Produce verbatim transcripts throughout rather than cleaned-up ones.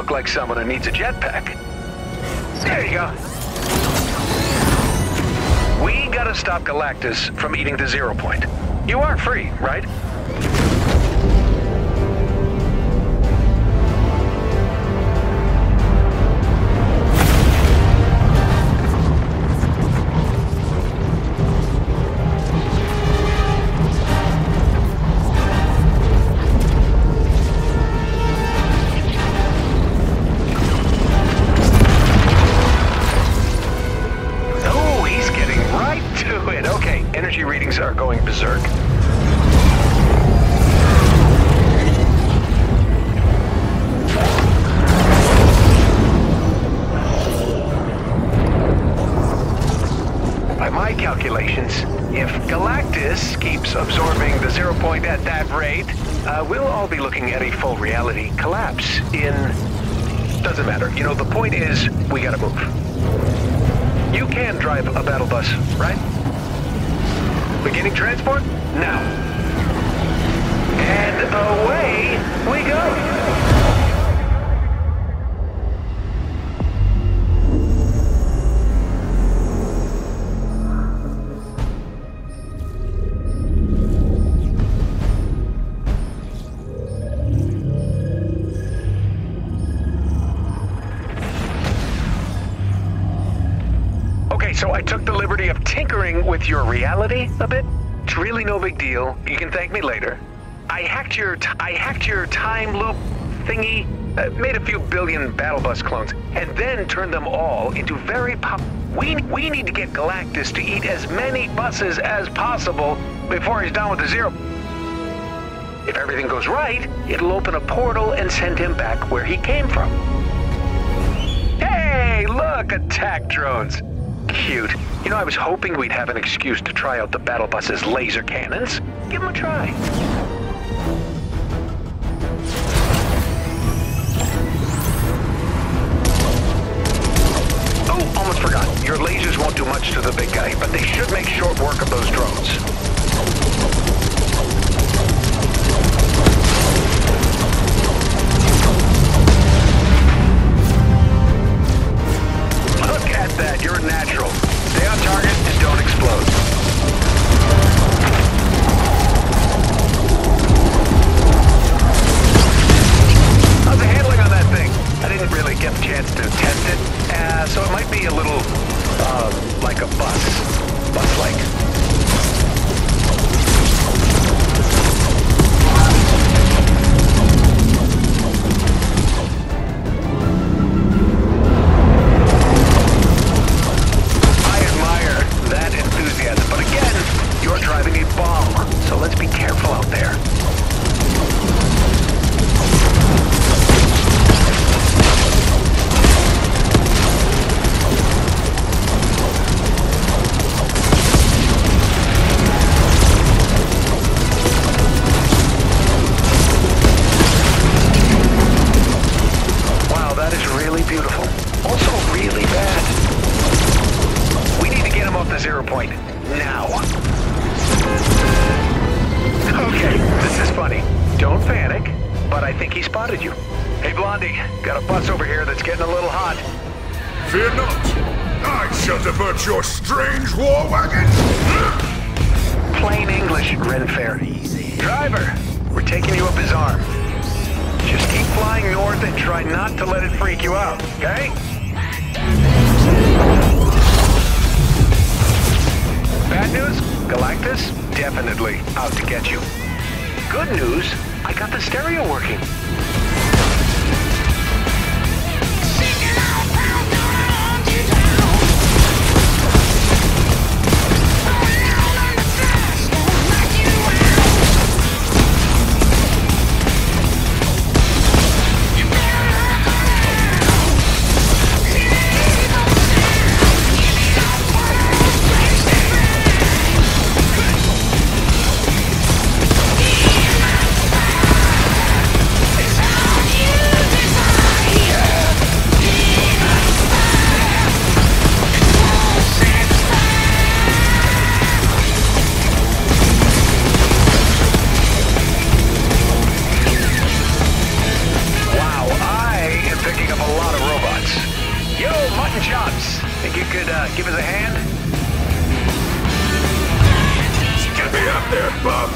look like someone who needs a jetpack. There you go. We gotta stop Galactus from eating the zero point. You are free, right? Energy readings are going berserk. By my calculations, if Galactus keeps absorbing the zero point at that rate, uh, we'll all be looking at a full reality collapse in... Doesn't matter. You know, the point is, we gotta move. You can drive a battle bus, right? Beginning transport? Now. And away we go! Okay, so I took the liberty of tinkering with your reality a bit. It's really no big deal. You can thank me later. I hacked your t I hacked your time loop thingy, uh, made a few billion battle bus clones, and then turned them all into very pop. We we need to get Galactus to eat as many buses as possible before he's done with the zero. If everything goes right, it'll open a portal and send him back where he came from. Hey, look, attack drones. Cute. You know, I was hoping we'd have an excuse to try out the battle bus's laser cannons. Give them a try. Oh, almost forgot. Your lasers won't do much to the big guy, but they should make short work of those drones. Look at that, you're natural. Stay on target and don't explode. How's the handling on that thing? I didn't really get the chance to test it, uh, so it might be a little, uh, like a bus. Bus-like. But again, you're driving a bomb, so let's be careful out there. Wow, that is really beautiful. Also really bad. We need to get him off the zero point. Now. Okay, this is funny. Don't panic, but I think he spotted you. Hey, Blondie, got a bus over here that's getting a little hot. Fear not. I shall divert your strange war wagon. Plain English, Renfair. Driver, we're taking you up his arm. Just keep flying north and try not to let it freak you out, okay? Bad news? Galactus? Definitely out to get you. Good news? I got the stereo working. could uh, give us a hand? Get me up there, bub!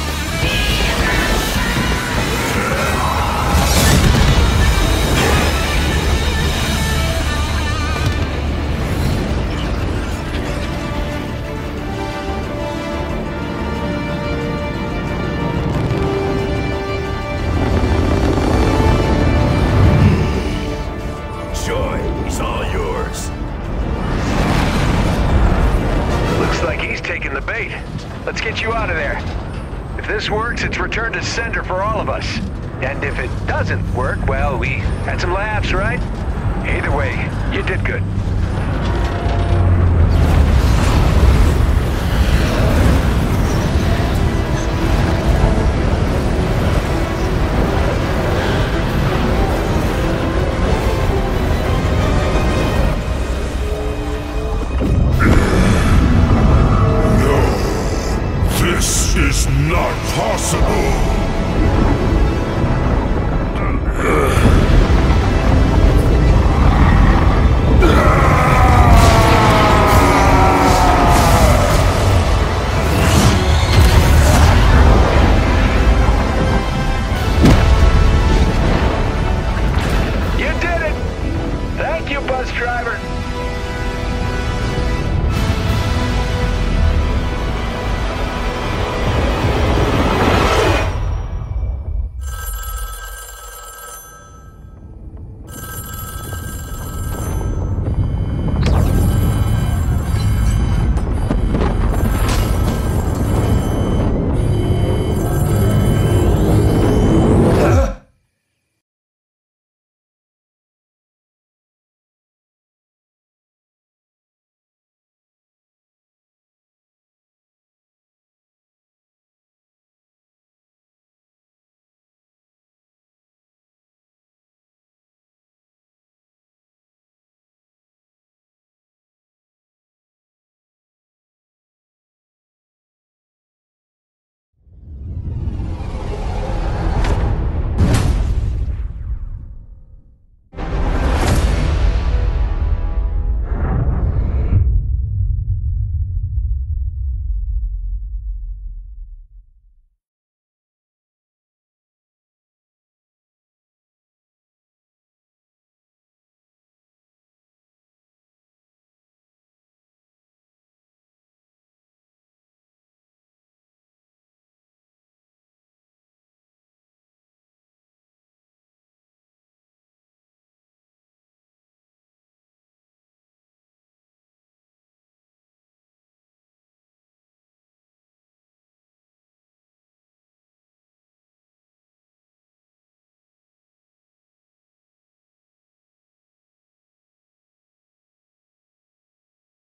Let's get you out of there. If this works, it's return to sender for all of us. And if it doesn't work, well, we had some laughs, right? Either way, you did good. This is not possible!